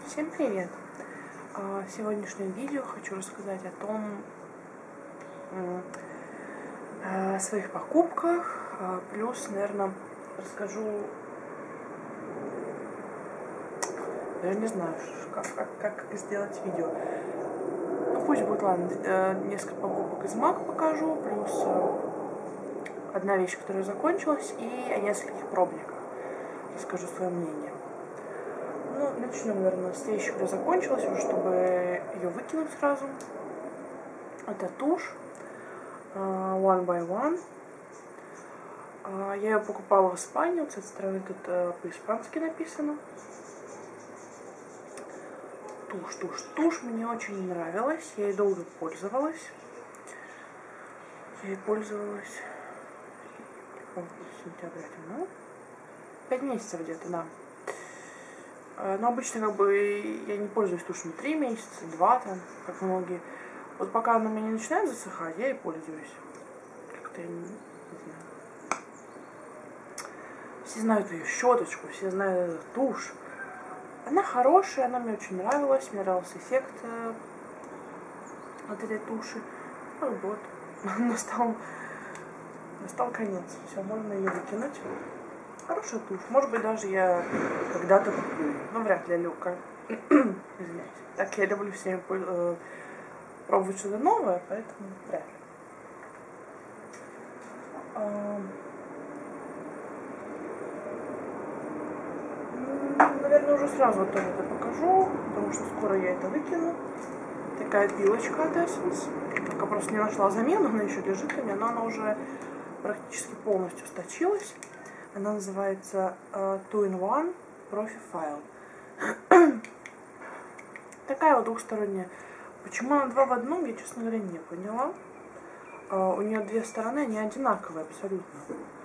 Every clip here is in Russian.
Всем привет! В сегодняшнем видео хочу рассказать о о своих покупках, плюс, наверное, расскажу, я не знаю, как сделать видео. Ну, пусть будет, ладно, несколько покупок из Мак покажу, плюс одна вещь, которая закончилась, и о нескольких пробниках расскажу свое мнение. Ну, начнем, наверное, с вещи, которая закончилась, уже чтобы ее выкинуть сразу. Это тушь One by One. Я ее покупала в Испании, вот с этой стороны тут по-испански написано. Тушь мне очень нравилась, я ей долго пользовалась. Я ей пользовалась в сентябре, ну, 5 месяцев где-то, да. Но обычно как бы я не пользуюсь тушью 3 месяца, 2 там, как многие. Вот пока она у меня не начинает засыхать, я и пользуюсь. Как-то я не знаю. Все знают ее щеточку, все знают эту тушь. Она хорошая, она мне очень нравилась. Мне нравился эффект от этой туши. Ну вот, настал конец. Все, можно ее выкинуть. Хорошая тушь. Может быть, даже я когда-то куплю. Но вряд ли, Люка. Извиняюсь. Так я люблю все время пробовать что-то новое, поэтому вряд ли. Наверное, уже сразу вот это покажу, потому что скоро я это выкину. Такая пилочка от Essence. Пока просто не нашла замену, она еще лежит у меня, но она уже практически полностью сточилась. Она называется Two-in-One Profi File. Такая вот двухсторонняя. Почему она 2 в 1, я, честно говоря, не поняла. У нее 2 стороны, они одинаковые абсолютно.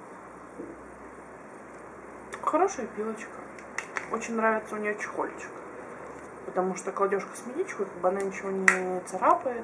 Хорошая пилочка. Очень нравится у нее чехольчик. Потому что кладешь косметичку, как бы она ничего не царапает.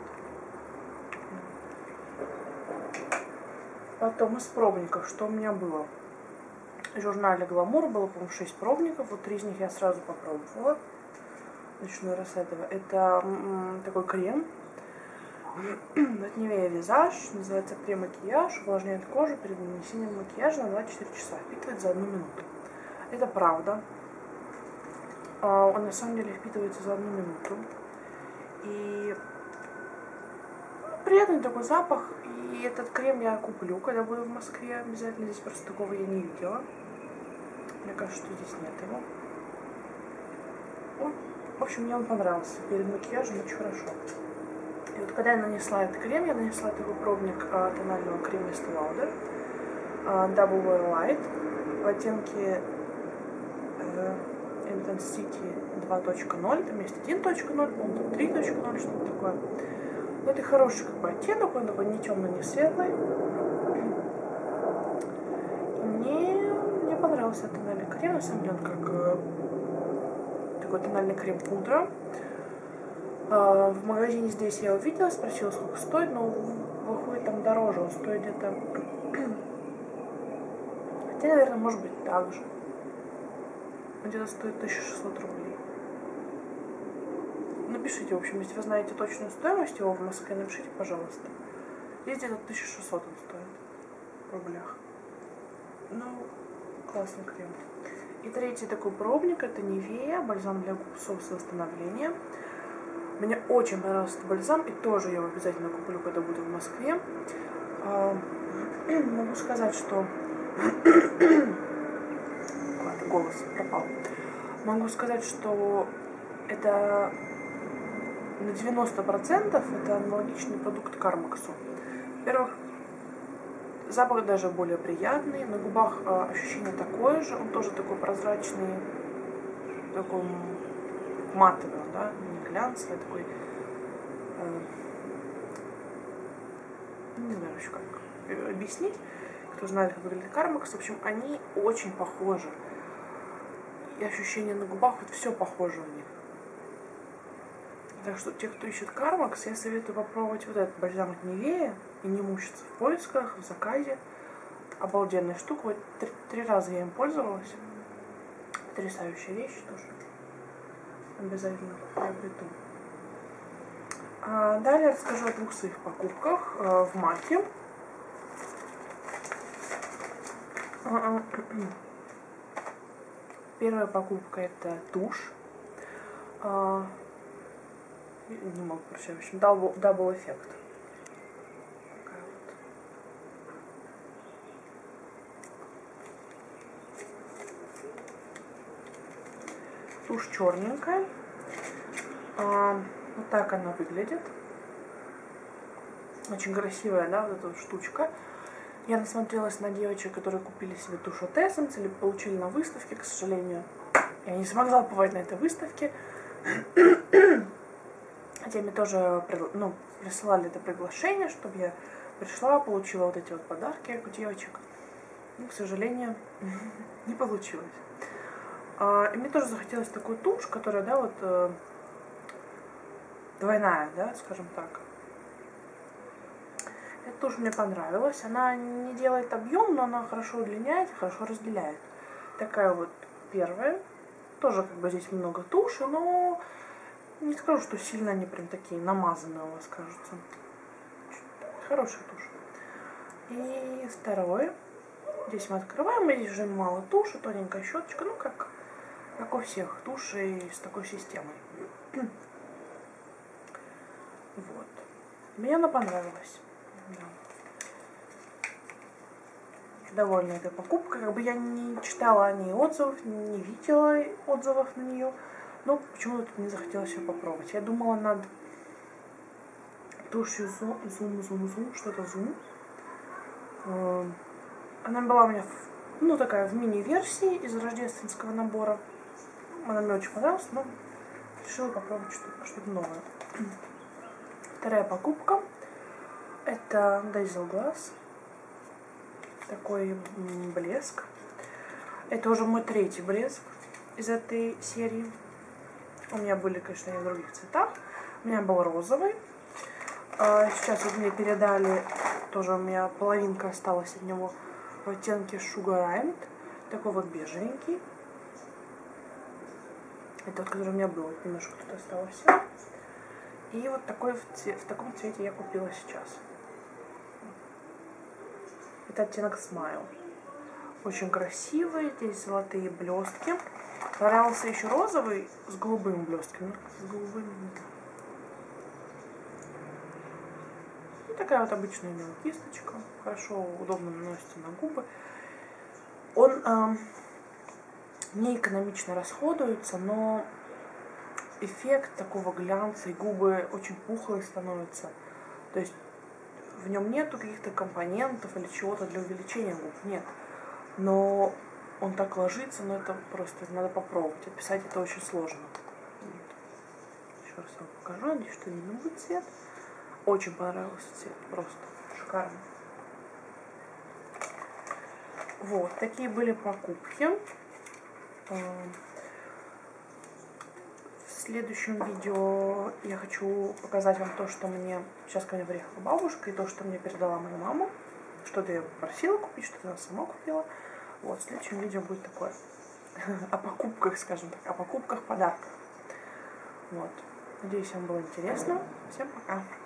Потом из пробников, что у меня было? В журнале Glamour было, по-моему, 6 пробников. Вот 3 из них я сразу попробовала. Начну раз с этого. Это такой крем от Nivea Visage. Называется крем-макияж. Увлажняет кожу перед нанесением макияжа на 24 часа. Впитывает за 1 минуту. Это правда. Он на самом деле впитывается за 1 минуту. И приятный такой запах. И этот крем я куплю, когда буду в Москве. Обязательно. Здесь просто такого я не видела. Мне кажется, что здесь нет его. В общем, мне он понравился. Перед макияжем очень хорошо. И вот когда я нанесла этот крем, я нанесла такой пробник тонального крема Estee Lauder Double Wear Light в оттенке Intensity 2.0. Там есть 1.0, по-моему, 3.0, что-то такое. Но это хороший как бы оттенок, он такой не темный, не светлый. Мне понравился тональный крем, на самом деле, он как такой тональный крем пудра. В магазине здесь я увидела, спросила, сколько стоит, но выходит там дороже, он стоит где-то, хотя, наверное, может быть так же. Где-то стоит 1600 рублей. Напишите, в общем, если вы знаете точную стоимость его в Москве, напишите, пожалуйста. Здесь где-то 1600 он стоит в рублях. Ну, классный крем. И третий такой пробник, это Nivea, бальзам для губ соус восстановления. Мне очень понравился этот бальзам, и тоже я его обязательно куплю, когда буду в Москве. Могу сказать, что... Ладно, голос пропал. Могу сказать, что это на 90% это аналогичный продукт Кармаксу. Во-первых, запах даже более приятный, на губах ощущение такое же, он тоже такой прозрачный, такой матовый, да, не глянцевый, такой, не знаю еще как объяснить, кто знает, как выглядит Кармакс. В общем, они очень похожи. И ощущение на губах, вот все похоже у них. Так что те, кто ищет Кармакс, я советую попробовать вот этот бальзам от Nivea и не мучиться в поисках, в заказе. Обалденная штука. Вот 3 раза я им пользовалась. Потрясающая вещь тоже. обязательно приобрету. Далее расскажу о двух своих покупках в Маке. Первая покупка — это тушь. Не могу прочитать, в общем, Double Effect. Такая вот. Тушь черненькая. Вот так она выглядит. Очень красивая, да, вот эта вот штучка. Я насмотрелась на девочек, которые купили себе тушь от Essence или получили на выставке, к сожалению. Я не смогла побывать на этой выставке. Хотя мне тоже присылали это приглашение, чтобы я пришла, получила вот эти вот подарки от девочек. Но, к сожалению, не получилось. И мне тоже захотелось такую тушь, которая, да, вот двойная, да, скажем так. Эта тушь мне понравилась. Она не делает объем, но она хорошо удлиняет и хорошо разделяет. Такая вот первая. Тоже как бы здесь много туши, но не скажу, что сильно они прям такие намазанные у вас кажутся. Хорошая тушь. И второе. Здесь мы открываем, и здесь уже мало туши, тоненькая щеточка, ну как у всех тушей с такой системой. Вот. Мне она понравилась. Да. Довольна этой покупкой. Как бы я не читала ни отзывов, не видела отзывов на нее. Но почему-то мне захотелось ее попробовать. Я думала над тушью Zoom, что-то Zoom. Она была у меня, такая в мини-версии из рождественского набора. Она мне очень понравилась, но решила попробовать что-то новое. Вторая покупка — это Dazzle Glass. Такой блеск. Это уже мой третий блеск из этой серии. У меня были, конечно, и в других цветах. У меня был розовый. Сейчас вот мне передали, тоже у меня половинка осталась от него, в оттенке Sugar Rind. Такой вот бежевенький. Это вот, который у меня был, немножко тут осталось. И вот такой в таком цвете я купила сейчас. Это оттенок Smile. Очень красивый, здесь золотые блестки. Понравился еще розовый с голубыми блестками. И такая вот обычная у него кисточка. Хорошо, удобно наносится на губы. Он не экономично расходуется, но эффект такого глянца, и губы очень пухлые становятся. То есть в нем нету каких-то компонентов или чего-то для увеличения губ. Нет. Но он так ложится, но это просто надо попробовать. Описать это очень сложно. Вот. Еще раз вам покажу. Надеюсь, что видно будет цвет. Очень понравился цвет. Просто шикарно. Вот. Такие были покупки. В следующем видео я хочу показать вам то, что мне... Сейчас ко мне приехала бабушка, и то, что мне передала моя мама. Что-то я попросила купить, что-то она сама купила. Вот, в следующем видео будет такое. О покупках, скажем так. О покупках, подарках. Вот. Надеюсь, вам было интересно. Всем пока.